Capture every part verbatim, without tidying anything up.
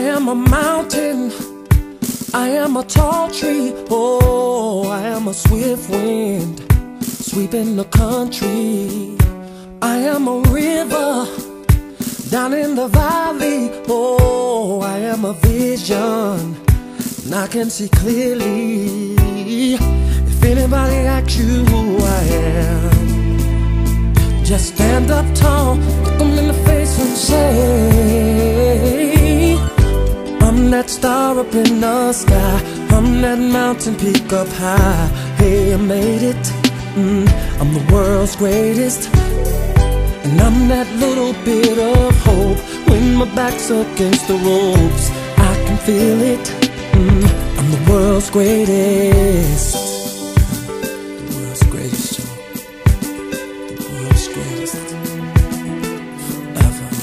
am a mountain, I am a tall tree. Oh, I am a swift wind sweeping the country. I am a river down in the valley. Oh, I am a vision and I can see clearly. If anybody asks you who I am, just stand up tall, look them in the face and say, I'm that star up in the sky, I'm that mountain peak up high. Hey, I made it, mm, I'm the world's greatest. And I'm that little bit of hope when my back's against the ropes. I can feel it, mm, I'm the world's greatest. The world's greatest, Joe. The world's greatest. Forever.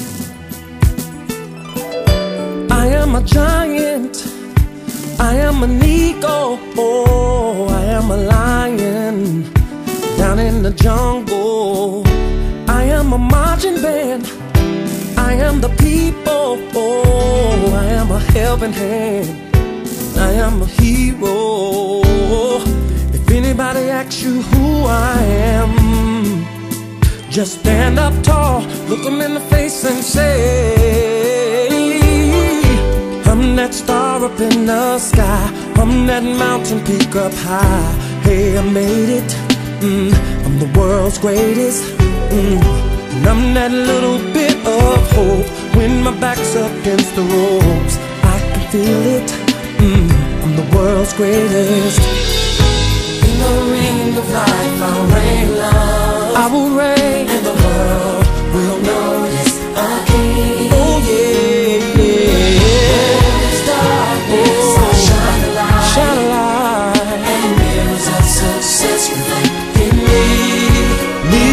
I am a giant, I am an eagle. Oh, I am a lion down in the jungle. I am a marching band, I am the people. Oh, I am a helping hand, I am a hero. If anybody asks you who I am, just stand up tall, look them in the face and say, I'm that star up in the sky, I'm that mountain peak up high. Hey, I made it, mm, I'm the world's greatest. Mm, and I'm that little bit of hope when my back's against the ropes. I can feel it, mm, I'm the world's greatest. In the ring of life I'll reign love, I will reign, and the world will notice a king. Oh yeah, yeah. There's darkness, oh, I'll shine a light, shine a light, and mirrors of success reflect in me, me.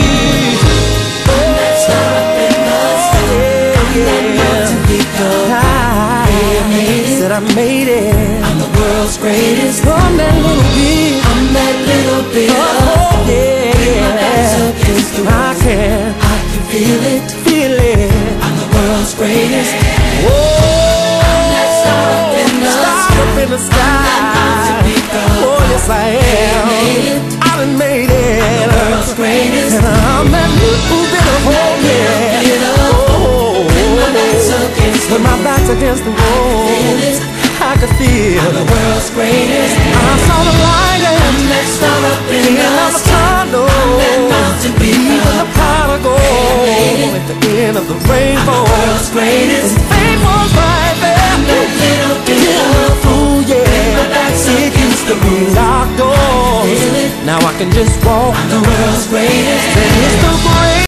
I made it, I'm the world's greatest. I'm that little bit, I'm that little bit. Oh yeah, yeah. I can, I can feel it, feel it. I'm the world's greatest. Whoa, I'm that star up in the star up in the sky. Oh yes I am. I done made it. I'm the world's greatest. And I'm that little bit of hope, yeah. Oh, when my back's against the wall, I could feel I'm the world's greatest. I saw the light and I'm that star up in the sky. I'm that mountain peak, even the prodigal at the end of the rainbow. I'm the world's greatest. And fame was right there. I'm that little bit of fool, yeah. My back's against the room, locked doors. Now I can just walk. I'm the world's greatest. And it's the greatest.